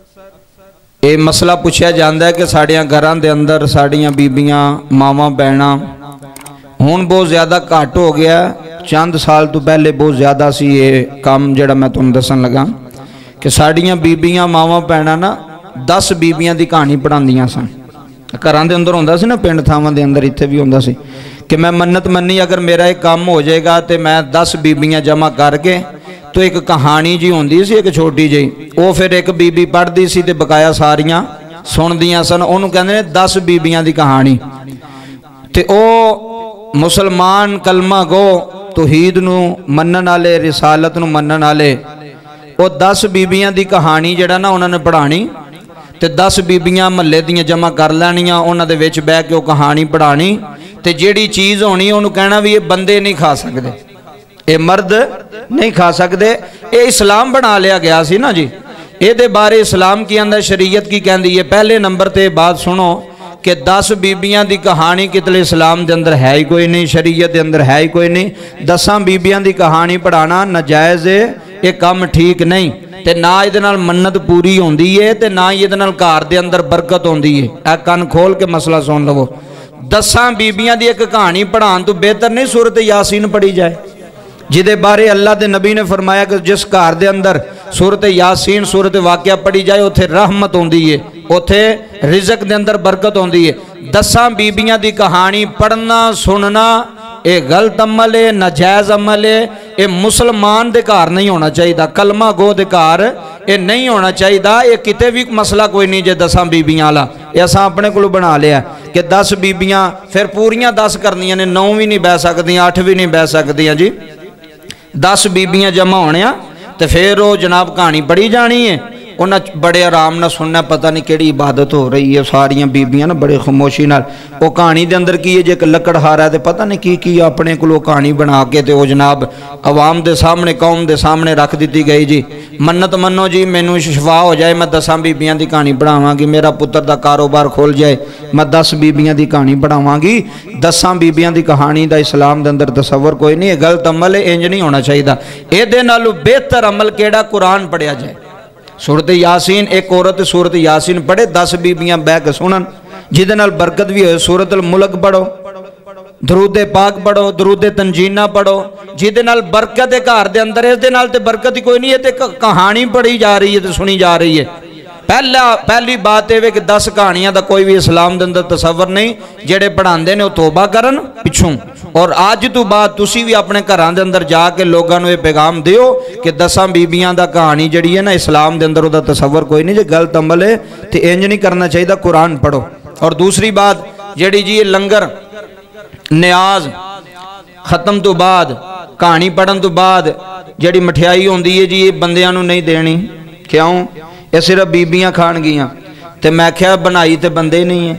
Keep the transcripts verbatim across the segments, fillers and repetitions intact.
ये मसला पूछा जाता है कि साड़ियाँ घरां दे अंदर साड़ियाँ बीबियाँ मावां भैणां हुण बहुत ज़्यादा घट हो गया। चंद साल तो पहले बहुत ज़्यादा सी ये काम जिहड़ा मैं तुहानूं दस्सण लगा कि साड़ियाँ बीबियाँ मावां भैणां ना दस बीबियाँ की कहानी पढ़ांदियां सन। घरां दे अंदर हुंदा सी ना, पिंड थावां दे अंदर इत्थे भी हुंदा सी कि मैं मन्नत मन्नी अगर मेरा एक काम हो जाएगा तो मैं दस बीबियाँ जमा करके तो एक कहानी जी होंदी सी एक छोटी जी, वो फिर एक बीबी पढ़ती सी ते बकाया सारियां सुनदियां सन। उन्होंने कहते हैं दस बीबियां की कहानी। ते ओ मुसलमान कलमा गो तौहीद नूं मनण वाले रिसालत नूं मनण वाले वो दस बीबियां की कहानी जिहड़ा ना उन्होंने पढ़ानी ते दस बीबियां महल्ले दियां जमा कर लैनियां, उन्हां दे विच बैठ के वो कहानी पढ़ानी ते जिहड़ी चीज़ होनी उन्होंने कहना भी ये बंदे नहीं खा सकते, ये मर्द नहीं खा सकते। ये इस्लाम बना लिया गया सी ना जी। ये बारे इस्लाम की आंदा शरीयत की कहती है। पहले नंबर ते बात सुनो कि दस बीबियां की कहानी कितने इस्लाम के अंदर है ही कोई नहीं, शरीयत के अंदर है ही कोई नहीं। दसां बीबियां की कहानी पढ़ाना नाजायज़ है, ये काम ठीक नहीं ते ना इहदे नाल मन्नत पूरी होंदी है ते ना ही इहदे नाल घर दे अंदर बरकत होंदी है। ए कन खोल के मसला सुन लवो। दसां बीबियां की एक कहानी पढ़ाने तो बेहतर नहीं सूरत यासीन पढ़ी जाए, जिदे बारे अल्लाह के नबी ने फरमाया कि जिस घर के अंदर सूरत यासीन सूरत वाक़या पढ़ी जाए उत्थे रहमत होंदी है, उत्थे रिज़क के अंदर बरकत होंदी है। दसां बीबियां की कहानी पढ़ना सुनना ये गलत अमल है, नाजायज़ अमल है। ये मुसलमान के घर नहीं होना चाहिए, कलमा गो के घर ये नहीं होना चाहिए। ये किते भी मसला कोई नहीं जे दसां बीबियां वाला, ये असां अपने को बना लिया कि दस बीबियां फिर पूरियां दस करनियां ने, नौ भी नहीं बह सकदियां, अठ भी नहीं बह सकदियां जी। दस बीबियां जमा होने तो फिर वो जनाब कहानी पढ़ी जानी है। उन्हें बड़े आराम नाल सुनना, पता नहीं केड़ी इबादत हो रही है। सारियां बीबियां ना बड़े खामोशी नाल वो कहानी के अंदर की है, जे लकड़हारा है तो पता नहीं की की अपने को कहानी बना के तो जनाब अवाम के सामने कौम के सामने रख दी गई जी। मन्नत मनो जी मैनू शिफा हो जाए, मैं दसां बीबियां की कहानी पढ़ावांगी, मेरा पुत्र का कारोबार खुल जाए, मैं दस बीबियां की कहानी पढ़ावांगी। दसां बीबियां की कहानी का इस्लाम के अंदर तसव्वुर कोई नहीं है, गलत अमल है, इंज नहीं होना चाहिए। ये नालों बेहतर अमल केड़ा कुरान पढ़िया जाए। सूरत यासीन, एक औरत सूरत यासीन पढ़े, दस बीबियां बह के सुनन, जिदे नाल बरकत भी हो। सूरत मुल्क पढ़ो, दरूदे पाक पढ़ो, दरूदे तंजीना पढ़ो, जिदे नाल बरकत है घर दे अंदर। इस दे नाल ते बरकत ही कोई नहीं है, ते कहानी पढ़ी जा रही है तो सुनी जा रही है। पहला पहली बात यह कि दस कहानियां का कोई भी इस्लाम के अंदर तसव्वुर नहीं। जेड़े पढ़ाते ने तौबा करन पिछों, और अज तो बाद तुसी भी अपने घरां दे अंदर जाके लोगों को यह पैगाम दिओ कि दसां बीबियां दा कहानी जिहड़ी है ना इस्लाम के अंदर उहदा तसव्वुर कोई नहीं। जे गलत अमल है तो इंज नहीं करना चाहिए, कुरान पढ़ो। और दूसरी बात जिहड़ी जी ये लंगर न्याज खत्म तो बाद कहानी पढ़न तो बाद जिहड़ी मठियाई होंदी है जी, ये बंदियां नूं नहीं देनी। क्यों? ये सिर्फ बीबियां खान गियां। तो मैं क्या बनाई तो बंदे ही नहीं है,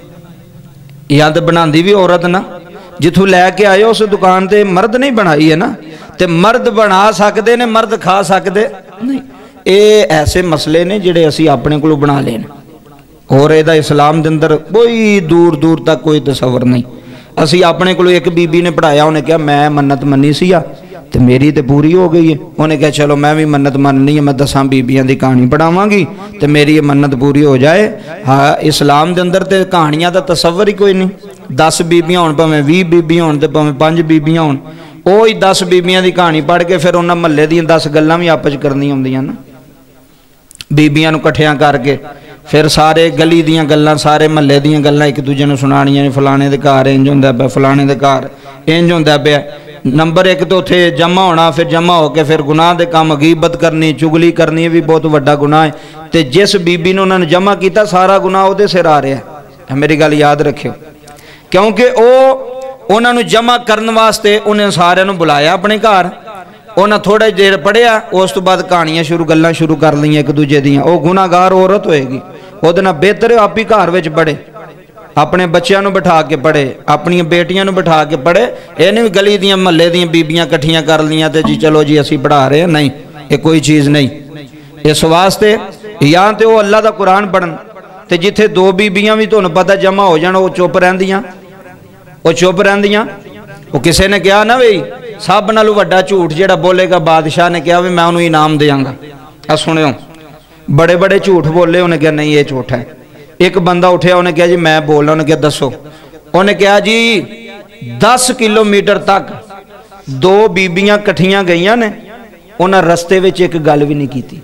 या तो बनाती भी औरत ना, जिथों लैके आए उस दुकान ते मर्द नहीं बनाई है ना, तो मर्द बना सकते ने, मर्द खा सकते नहीं। ये ऐसे मसले ने जिहड़े असी अपने को बना लेने, और इहदा इस्लाम के अंदर कोई दूर दूर तक कोई तसव्वुर नहीं। असी अपने को एक बीबी ने पढ़ाया, उन्हें कहा मैं मन्नत मन्नी सी आ तो मेरी तो पूरी हो गई है। उन्हें कहा चलो मैं भी मन्नत मननी है, मैं दसां बीबियां की कहानी पढ़ावांगी तो मेरी ये मन्नत पूरी हो जाए। हाँ, इस्लाम के अंदर तो कहानियां का तसव्वुर ही कोई नहीं। दस बीबियां होण भावें भी बीबियां होण ते भावें पंज बीबियां होण, वो ही दस बीबियां की कहानी पढ़ के फिर उन्हें महल्ले दी दस गल्लां भी आपस करनी होंदियां ना, बीबियां नूं इकट्ठियां करके फिर सारे गली दियां गल्लां, सारे महल्ले दियां गल्लां एक दूजे नूं सुनाणियां। फलाने दे घर इंज हुंदा पिया, फलाने दे घर इंज हुंदा पिया। नंबर एक तो उत्थे जमा होना, फिर जमा होकर फिर गुनाह दे काम, गीबत करनी, चुगली करनी, ये भी बहुत वड्डा गुनाह है। तो जिस बीबी ने उन्होंने जमा किया सारा गुनाह उहदे सिर आ रहा है। मेरी गल याद रखियो, क्योंकि वो उन्होंने जमा करने वास्ते उन्हें सारे बुलाया अपने घर। उन्हें थोड़ा देर पढ़िया, उस तो बाद कहानियां शुरू गल्लां शुरू कर लियां एक दूजे दियां। वो गुनाहगार औरत होएगी, उहदे नाल बेहतर है आप ही घर में पढ़े, अपने बच्चों को बिठा के पढ़े, अपन बेटियां को बिठा के पढ़े। ये नहीं गली दियां महल्ले दियां बीबियां इकट्ठियां कर लियां तो जी चलो जी असी पढ़ा रहे हैं, नहीं, ये कोई चीज़ नहीं। इस वास्ते या तो वो अल्लाह का कुरान पढ़न, तो जिथे दो बीबियां भी तुहानूं पता जमा हो जाण, वो चुप रहिंदियां, वो चुप रहिंदियां। वो किसी ने कहा ना बई सब नालों वड्डा झूठ जिहड़ा बोलेगा बादशाह ने कहा भी मैं उन्होंने इनाम देंगा। आ सुनियो, बड़े बड़े झूठ बोले, उन्हें कहा नहीं ये झूठ है। एक बंदा उठया, उन्हें कहा जी मैं बोलना, उन्हें कहा दसो। उन्हें कहा जी दस किलोमीटर तक दो बीबियां कट्ठियां गईयां ने, उन्हें रस्ते में एक गल भी नहीं की।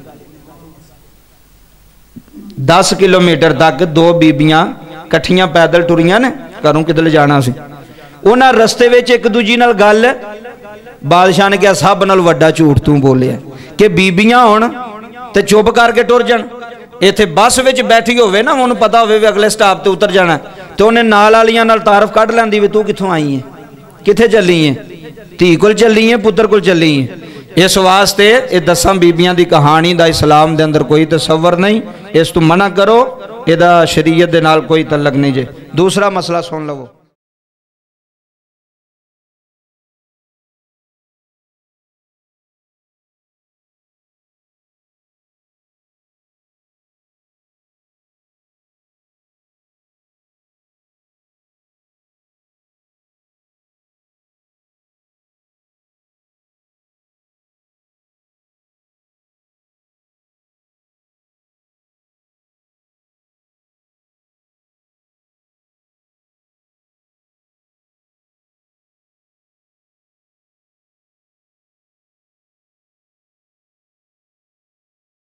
दस किलोमीटर तक दो बीबियां कट्ठियां पैदल टुरियां ने, घरों किधर जाना सी, उन्हें रस्ते में एक दूजी नाल गल। बादशाह ने कहा सब नाल वड्डा झूठ तू बोलिया कि बीबियां होण ते चुप करके टुर जाण। इत्थे बस विच बैठी होवे ना, उन्हें पता होवे अगले स्टाप ते उतर जाना, तो उन्हें नाल वालियां नाल तारफ कढ लैंदी भी तू कित्थों आई है, कित्थे चली है, धी कोल चली है, पुत्र कोल चली है। इस वास्ते ये दसां बीबियां दी कहानी दा इस्लाम दे अंदर कोई तसव्वुर नहीं, इस तू मना करो, इहदा शरीयत दे नाल कोई तल्लक नहीं जे। दूसरा मसला सुन लवो।